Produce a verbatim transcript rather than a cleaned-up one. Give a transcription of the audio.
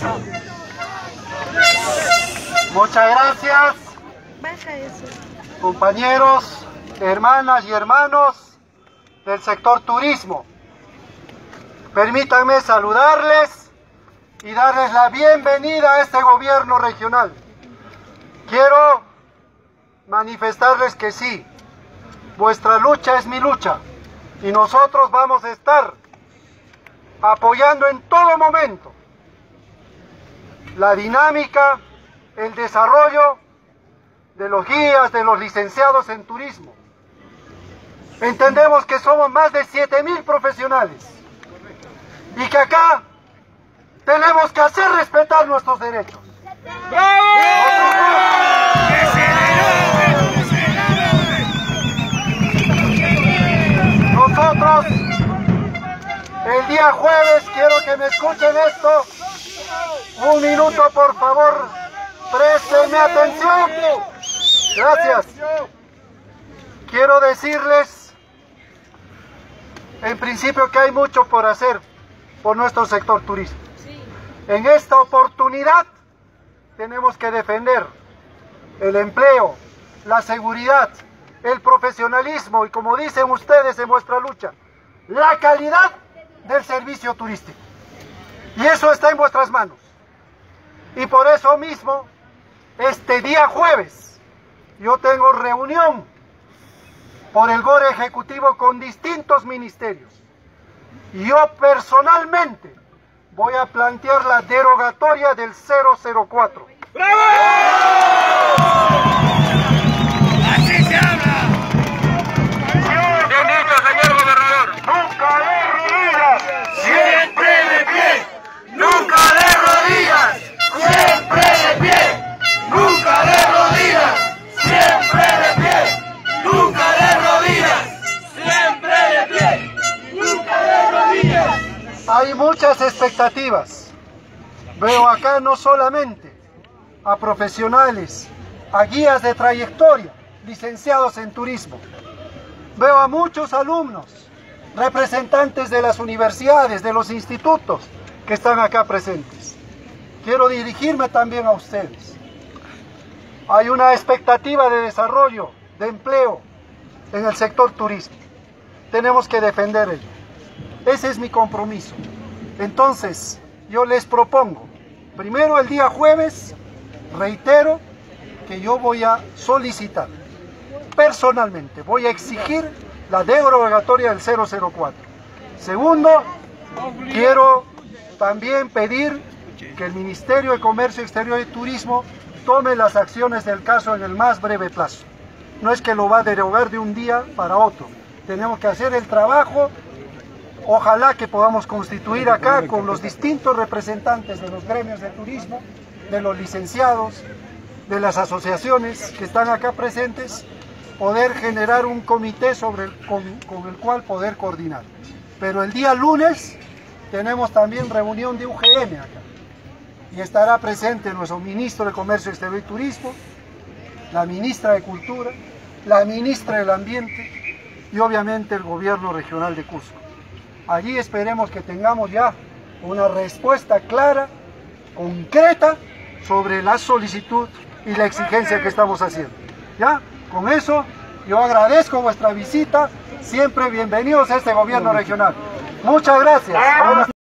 Muchas gracias, compañeros, hermanas y hermanos del sector turismo. Permítanme saludarles y darles la bienvenida a este gobierno regional. Quiero manifestarles que sí, vuestra lucha es mi lucha y nosotros vamos a estar apoyando en todo momento la dinámica, el desarrollo de los guías, de los licenciados en turismo. Entendemos que somos más de siete mil profesionales y que acá tenemos que hacer respetar nuestros derechos. Nosotros, el día jueves, quiero que me escuchen esto, un minuto por favor, préstenme atención. Gracias. Quiero decirles, en principio, que hay mucho por hacer por nuestro sector turístico. En esta oportunidad tenemos que defender el empleo, la seguridad, el profesionalismo y, como dicen ustedes en vuestra lucha, la calidad del servicio turístico. Y eso está en vuestras manos. Y por eso mismo, este día jueves, yo tengo reunión por el GORE ejecutivo con distintos ministerios. Y yo personalmente voy a plantear la derogatoria del cero cero cuatro. ¡Bravo! ¡Así se habla! Bien dicho, señor gobernador. Nunca de rodillas, siempre de pie. Nunca de rodillas, siempre de pie. Nunca de rodillas, siempre de pie. Nunca de rodillas, siempre de pie. Nunca de rodillas. Hay muchas expectativas. Veo acá no solamente a profesionales, a guías de trayectoria, licenciados en turismo. Veo a muchos alumnos, representantes de las universidades, de los institutos que están acá presentes. Quiero dirigirme también a ustedes. Hay una expectativa de desarrollo, de empleo en el sector turismo. Tenemos que defender ello. Ese es mi compromiso. Entonces, yo les propongo, primero el día jueves, reitero que yo voy a solicitar, personalmente, voy a exigir la derogatoria del cero cero cuatro. Segundo, quiero también pedir que el Ministerio de Comercio Exterior y Turismo tome las acciones del caso en el más breve plazo. No es que lo va a derogar de un día para otro. Tenemos que hacer el trabajo. Ojalá que podamos constituir acá con los distintos representantes de los gremios de turismo, de los licenciados, de las asociaciones que están acá presentes, poder generar un comité sobre el, con, con el cual poder coordinar. Pero el día lunes tenemos también reunión de U G M acá y estará presente nuestro ministro de Comercio Exterior y Turismo, la ministra de Cultura, la ministra del Ambiente y obviamente el gobierno regional de Cusco. Allí esperemos que tengamos ya una respuesta clara, concreta, sobre la solicitud y la exigencia que estamos haciendo. ¿Ya? Con eso, yo agradezco vuestra visita. Siempre bienvenidos a este gobierno regional. Muchas gracias.